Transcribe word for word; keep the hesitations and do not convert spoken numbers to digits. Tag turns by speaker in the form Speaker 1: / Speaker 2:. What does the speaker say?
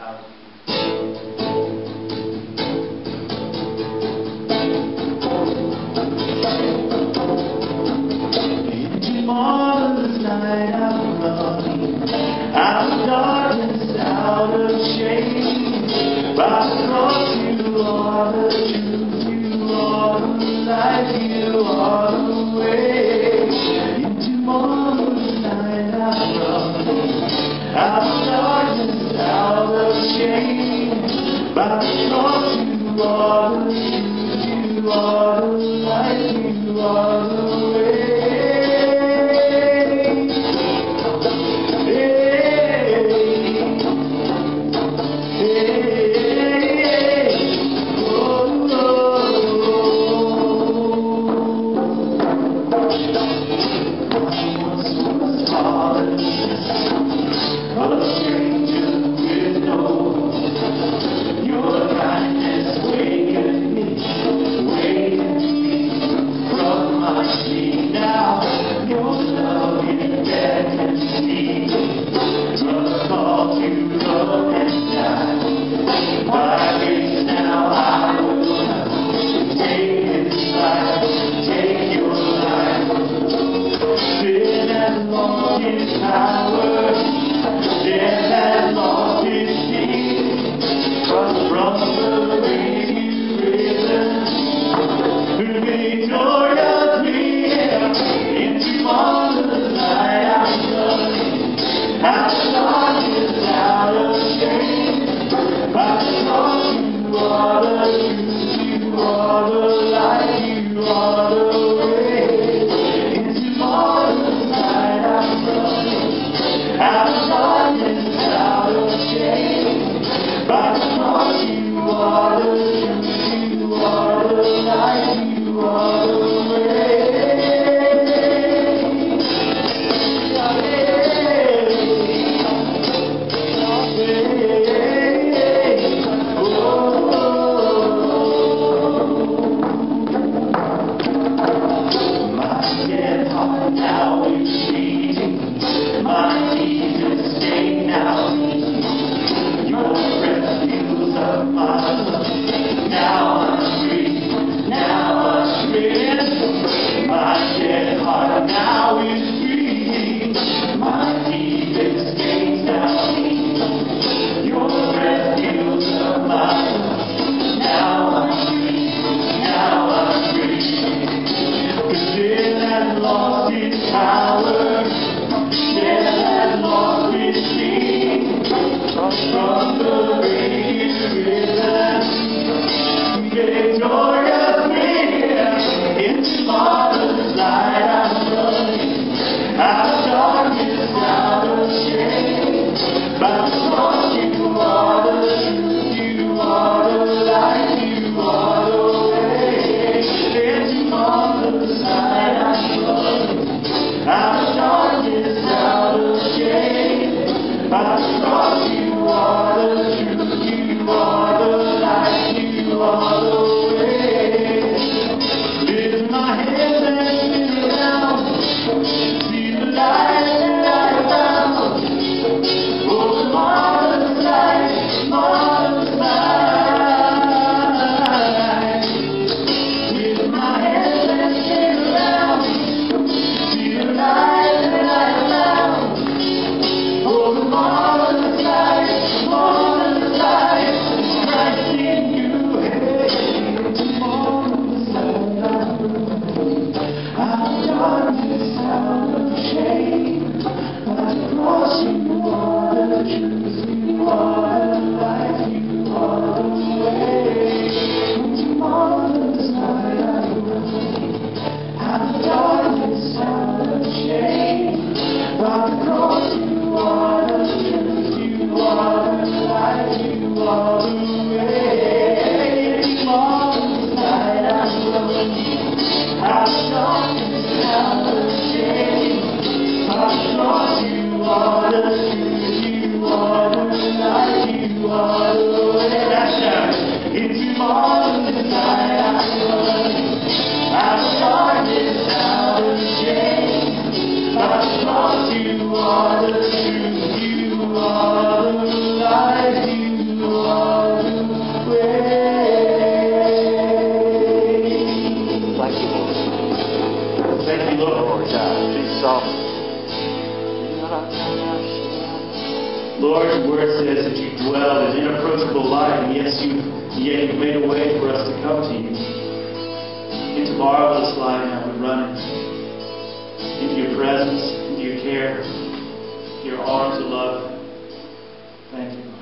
Speaker 1: Into marvelous night I'm running, out of darkness, out of shame. By the cross you are the truth, you are the life, you are the way. Into marvelous night I'm running, out of darkness, out of shame. By the cross you are the truth, you are the life, you are the way. His power, death has lost its sting, but from the grave you risen, victoriously, into marvelous light I'm running, out of darkness, out of shame. By the cross you are the truth, you are the light, you are the way. Into marvelous light I'm running, out of darkness, out of shame. By the cross you are the truth, you are the light, you are the way. Lord, your word says that you dwell in inapproachable light, and yes, you, yet you've made a way for us to come to you. Into marvelous light now we run into your presence, into your care, your arms of love. Thank you.